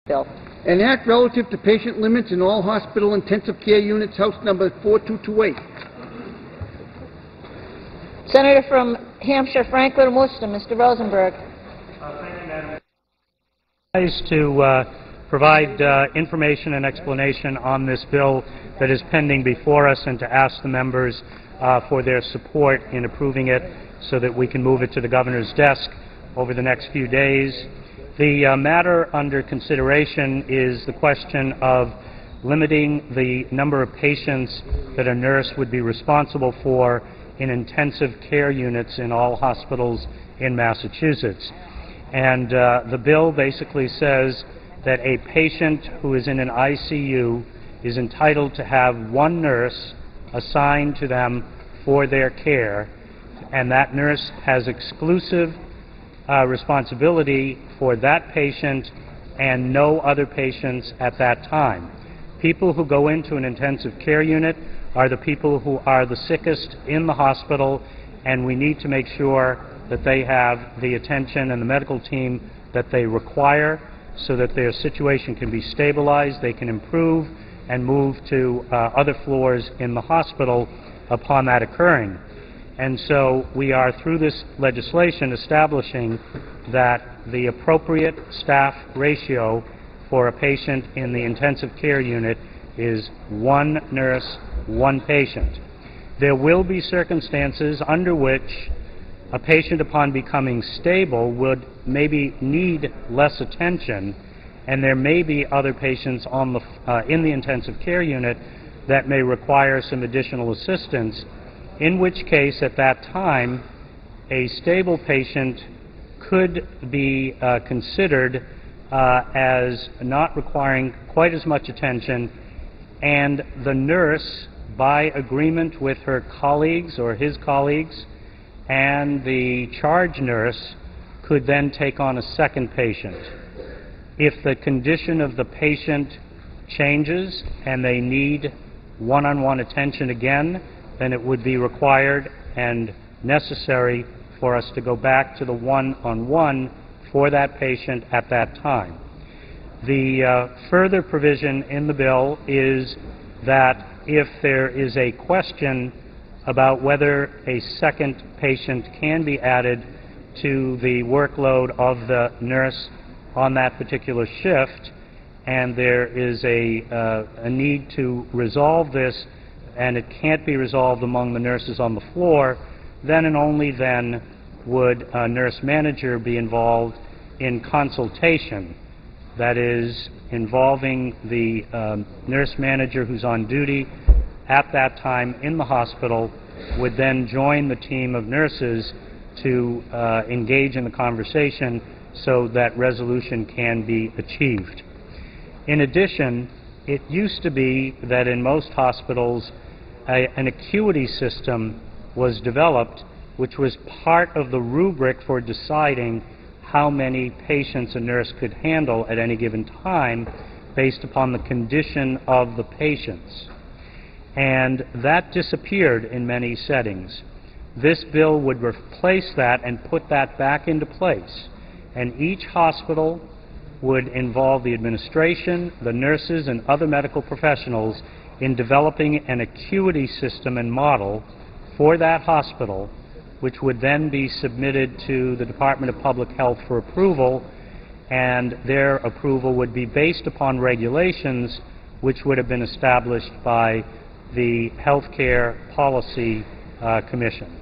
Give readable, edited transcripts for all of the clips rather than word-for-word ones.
Bill. An act relative to patient limits in all hospital intensive care units, House number 4228. Senator from Hampshire, Franklin Worcester, Mr. Rosenberg. Thank you, Madam. To provide information and explanation on this bill that is pending before us, and to ask the members for their support in approving it so that we can move it to the governor's desk over the next few days. The matter under consideration is the question of limiting the number of patients that a nurse would be responsible for in intensive care units in all hospitals in Massachusetts. And the bill basically says that a patient who is in an ICU is entitled to have one nurse assigned to them for their care, and that nurse has exclusive responsibility for that patient and no other patients at that time. People who go into an intensive care unit are the people who are the sickest in the hospital, and we need to make sure that they have the attention and the medical team that they require so that their situation can be stabilized, they can improve and move to other floors in the hospital upon that occurring. And so we are, through this legislation, establishing that the appropriate staff ratio for a patient in the intensive care unit is one nurse, one patient. There will be circumstances under which a patient, upon becoming stable, would maybe need less attention, and there may be other patients on the, in the intensive care unit that may require some additional assistance, in which case, at that time, a stable patient could be considered as not requiring quite as much attention, and the nurse, by agreement with her colleagues or his colleagues, and the charge nurse could then take on a second patient. If the condition of the patient changes and they need one-on-one attention again, then it would be required and necessary for us to go back to the one-on-one for that patient at that time. The further provision in the bill is that if there is a question about whether a second patient can be added to the workload of the nurse on that particular shift, and there is a need to resolve this, and it can't be resolved among the nurses on the floor, then and only then would a nurse manager be involved in consultation. That is, involving the nurse manager who's on duty at that time in the hospital would then join the team of nurses to engage in the conversation so that resolution can be achieved. In addition, it used to be that in most hospitals an acuity system was developed, which was part of the rubric for deciding how many patients a nurse could handle at any given time based upon the condition of the patients. And that disappeared in many settings. This bill would replace that and put that back into place. And each hospital would involve the administration, the nurses, and other medical professionals in developing an acuity system and model for that hospital, which would then be submitted to the Department of Public Health for approval, and their approval would be based upon regulations which would have been established by the Healthcare Policy Commission.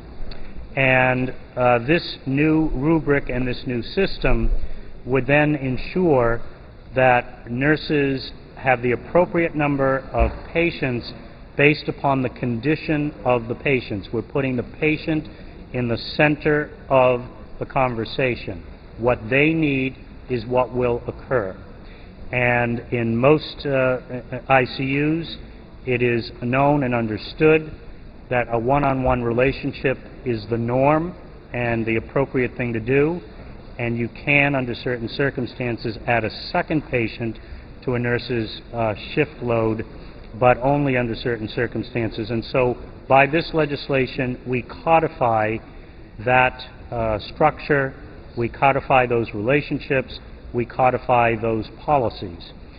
And this new rubric and this new system would then ensure that nurses have the appropriate number of patients based upon the condition of the patients. We're putting the patient in the center of the conversation. What they need is what will occur. And in most ICUs, it is known and understood that a one-on-one relationship is the norm and the appropriate thing to do, and you can, under certain circumstances, add a second patient to a nurse's shift load, but only under certain circumstances. And so by this legislation, we codify that structure, we codify those relationships, we codify those policies.